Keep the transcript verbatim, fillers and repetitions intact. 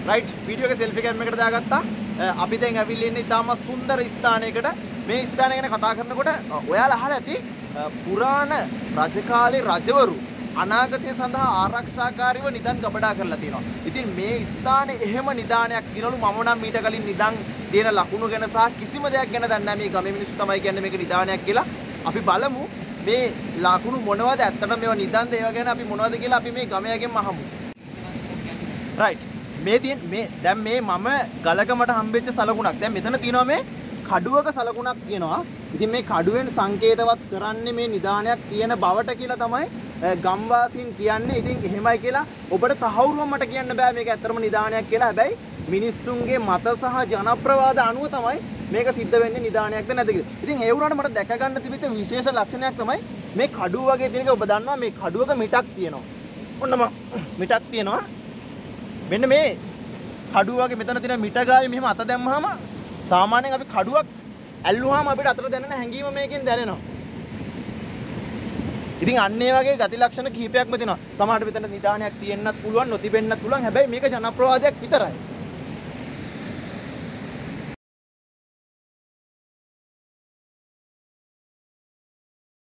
Right video එකේ selfie cam එකකට දාගත්තා. අපි දැන් ඇවිල්ලා ඉන්නේ ඉතාම සුන්දර ස්ථානයකට. මේ ස්ථානය ගැන කතා කරනකොට ඔයාලා අහලා ඇති පුරාණ රජ කාලේ රජවරු අනාගතය සඳහා ආරක්ෂාකාරීව නිදන් ගබඩා කරලා තියෙනවා. ඉතින් මේ ස්ථානේ එහෙම නිදානයක් දිනලු මම නම් මීට කලින් නිදන් තියෙන ලකුණු ගැන සහ කිසිම දෙයක් ගැන දන්නේ නැහැ. මේ ගමේ මිනිස්සු තමයි කියන්නේ මේක නිදානයක් කියලා. අපි බලමු මේ ලකුණු මොනවද ඇත්තටම මේවා නිදන්ද ඒවා ගැන අපි මොනවද කියලා අපි මේ ගමයාගෙන් අහමු. රයිට්. මේ තියෙන මේ දැන් මේ මම ගලගමට හම්බෙච්ච සලකුණක්. දැන් මෙතන තියෙනවා මේ කඩුවක සලකුණක් තියෙනවා. ඉතින් මේ කඩුවෙන් සංකේතවත් කරන්නේ මේ නිදානයක් තියෙන බවට කියලා තමයි ගම්වාසීන් කියන්නේ. ඉතින් එහෙමයි කියලා ඔබට තහවුරුව මට කියන්න බෑ මේක ඇත්තටම නිදානයක් කියලා. හැබැයි මිනිස්සුන්ගේ මත සහ ජනප්‍රවාද අනුව තමයි මේක සිද්ධ වෙන්නේ නිදානයක්ද නැද්ද කියලා. ඉතින් ඒ වුණාට මට දැක ගන්න තිබිච්ච විශේෂ ලක්ෂණයක් තමයි මේ කඩුව වගේ තියෙන එක. ඔබ දන්නවා මේ කඩුවක මිටක් තියෙනවා. ඔන්නම මිටක් තියෙනවා. මෙන්න මේ කඩුව වගේ මෙතන තියෙන මිට ගාවේ මෙහෙම අත දැම්මහම සාමාන්‍යයෙන් අපි කඩුවක් ඇල්ලුවාම අපිට අතට දැනෙන හැඟීම මේකෙන් දැනෙනවා. ඉතින් අන්න ඒ වගේ ගති ලක්ෂණ කිහිපයක්ම තියෙනවා. සමහරට මෙතන නිදානයක් තියෙන්නත් පුළුවන්, නොතිබෙන්නත් පුළුවන්. හැබැයි මේක ජනප්‍රවාදයක් විතරයි.